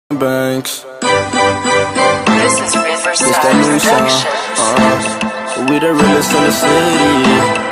Banks. This is Riverside It's that new sound. Productions. We the realest in the city.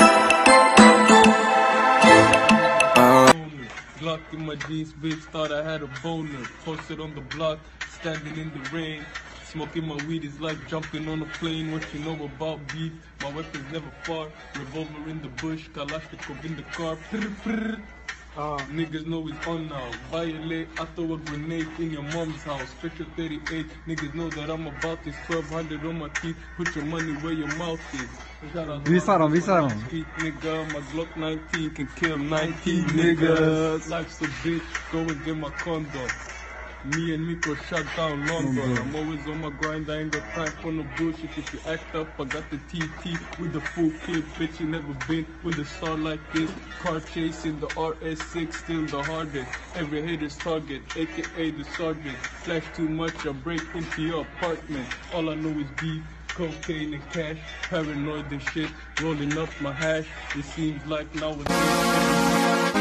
Glock in my jeans, bitch, thought I had a boner. Posted on the block, standing in the rain. Smoking my weed is like jumping on a plane. What you know about beef? My weapon's never far. Revolver in the bush, Kalashnikov in the car. Prr, prr. Niggas know it's on now. Violate, I throw a grenade in your mom's house. Special 38, niggas know that I'm about this. 1200 on my teeth, put your money where your mouth is. Visaron. Street nigga, my Glock 19 can kill 19 niggas. Life's a bitch, go and get my condom. Me and Miko shut down London. I'm always on my grind, I ain't got time for no bullshit. If you act up, I got the TT with the full clip. Bitch, you never been with a star like this. Car chasing the RS6, still the hardest. Every hater's target, aka the sergeant. Flash too much, I break into your apartment. All I know is beef, cocaine and cash. Paranoid and shit, rolling up my hash. It seems like nowadays.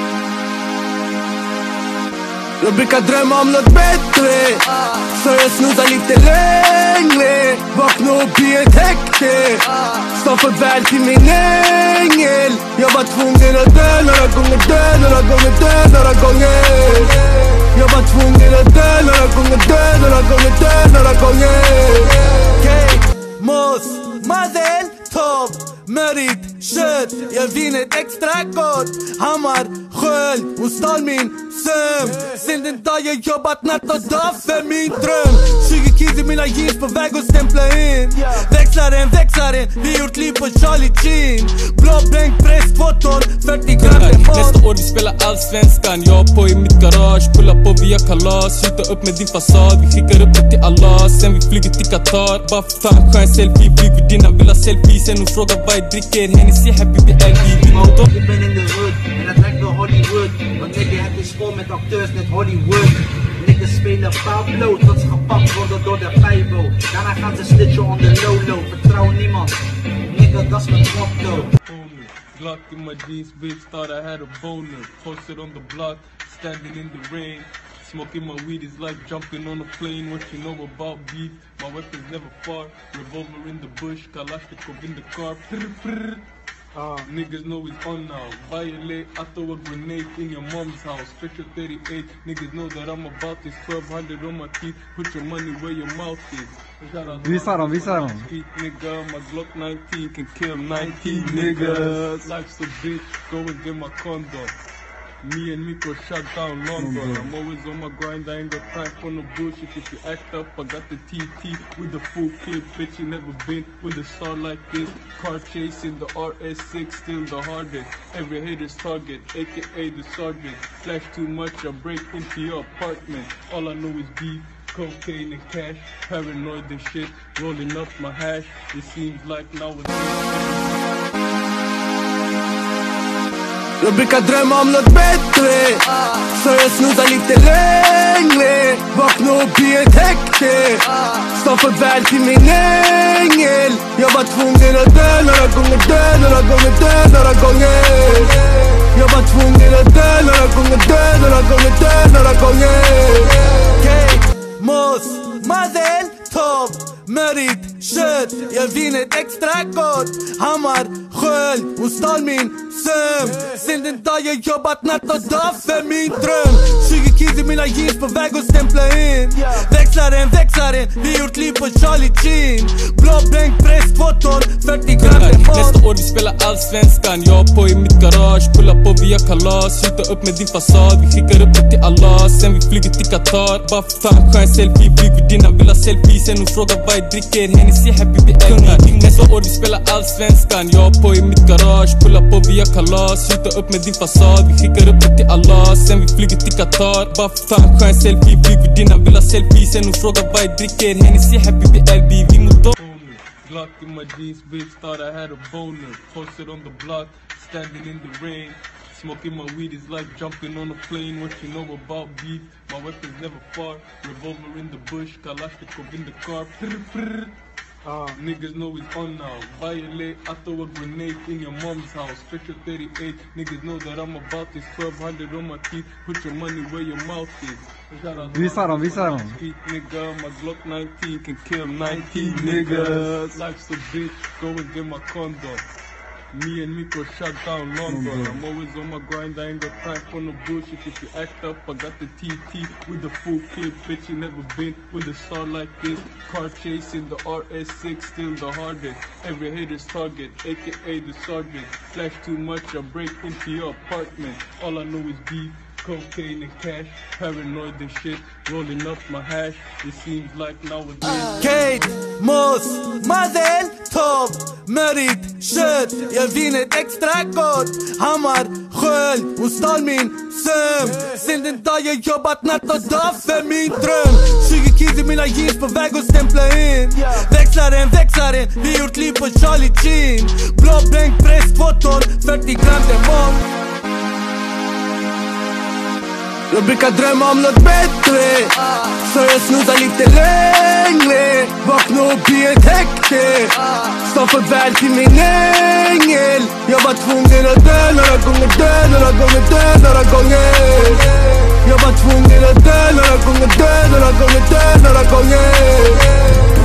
Jag brukar drömma om något bättre, så jag snoozar lite längre. Vakna upp i ett häkte, står för väl till min ängel. Jag var tvungen att dö några gånger, dö några gånger, dö några gånger. Jag var tvungen att dö några gånger, dö några gånger, dö några gånger. Moss, madel, top, mörigt kött. Jag vinner ett extra gott. Hammar, sköld och stal min sömn. Sen den dag jag jobbat natt och dag för min dröm. 20 kids i mina jeans på väg att stämpla in. Växlaren, vi gjort liv på Charlie Chin. Blå bänk, press, 2 ton, 40 gram demon. Nästa år vi spelar allsvenskan. Jag på i mitt garage, pulla på via kalas. Skjuta upp med din fasad, vi skickar upp det till Allah. Sen vi flyger till Qatar, bara för ta en skön selfie. Värdinnan vill ha selfie, sen hon frågar vad jag dricker. Hennessy, happy LB. Ik ben in de hood en dat lijkt wel Hollywood. Want nigga, het is vol met acteurs net Hollywood. Niggas spelen Pablo tot ze gepakt worden door de Fijbo. Daarna gaan ze snitchen on the low-low. Vertrouw niemand, nigga, dat is mijn motto. Glock in my jeans, bitch, thought I had a boner. Posted on the block, standing in the rain. Smoking my weed is like jumping on a plane. What you know about beef? My weapon's never far. Revolver in the bush, Kalashnikov in the car. Prr, prr. Niggas know it's on now. Violate, I throw a grenade in your mom's house. Special 38, niggas know that I'm about this. 1200 on my teeth, put your money where your mouth is. Visaron. Street nigga, my Glock 19 can kill 19 niggas. Life's a bitch, go and get my condom. Me and Miko shut down London. I'm always on my grind, I ain't got time for no bullshit. If you act up, I got the TT with the full clip. Bitch, you never been with a star like this. Car chasing the RS6, still the hardest. Every hater's target, aka the sergeant. Flash too much, I break into your apartment. All I know is beef, cocaine and cash. Paranoid and shit, rolling up my hash. It seems like nowadays. Jag brukar drömma om något bättre, så jag snoozar lite längre. Vakna upp i ett häkte, står för väl till min ängel. Jag var tvungen att dö några gånger, dö några gånger, dö några gånger. Jag var tvungen att dö några gånger, dö några gånger, dö några gånger. Moss, madel, top, mörigt kött. Jag vinner ett extra gott. Hammar, sköld och stal min sömn. Sen den dag jag jobbat natt och dag för min dröm. 20 kids i mina jeans på väg att stämpla in. Växlaren, vi gjort liv på Charlie Chin. Blå bänk, press, 2 ton, 40 gram demon. Nästa år vi spelar allsvenskan. Jag på i mitt garage, pulla på via kalas. Skjuta upp med din fasad, vi skickar upp det till Allah. Sen vi flyger till Qatar, bara för ta en skön selfie. Värdinnan vill ha selfie, sen hon frågar vad jag dricker. Hennessy, happy LB. Nästa år vi spelar allsvenskan. Jag på i mitt garage, pulla på via kalas. Skjuta upp med din fasad, vi skickar upp det till Allah. Sen vi flyger till Qatar, bara för ta en skön selfie. Värdinnan vill ha selfie, sen hon frågar vad jag dricker. Hennessy, happy LB, vi mot dem. Glock in my jeans, bitch, thought I had a boner. Posted on the block, standing in the rain. Smoking my weed is like jumping on a plane. What you know about beef? My weapon's never far. Revolver in the bush, Kalashnikov in the car. Prr, prr. Niggas know it's on now. Violate, I throw a grenade in your mom's house. Special 38, niggas know that I'm about this 1200 on my teeth. Put your money where your mouth is. Visa dem. Street nigga, my Glock 19 can kill 19 niggas. Life's a bitch, go and get my condom. Me and Miko shut down London. I'm always on my grind, I ain't got time for no bullshit. If you act up, I got the TT with the full clip. Bitch, you never been with a star like this. Car chasing the RS6, still the hardest. Every hater's target, aka the sergeant. Flash too much, I break into your apartment. All I know is beef, cocaine and cash. Paranoid and shit, rolling up my hash. It seems like nowadays Kate, Moss, Mazel, Tov, Merit, Shit, jag vinner ett extra kort. Hammar, sköld och stal min sömn. Sen den dag jag jobbat natt och dag för min dröm. 20 kids i mina jeans på väg att stämpla in. Växlaren, vi gjort liv på Charlie Chin. Blå bänkpress, 2 ton, 40 gram demon. Jag brukar drömma om något bättre, så jag snoddar lite längre. Vakna upp i ett häkte, stå för väl till min ängel. Jag var tvungen att dö några gånger. Jag var tvungen att dö några gånger.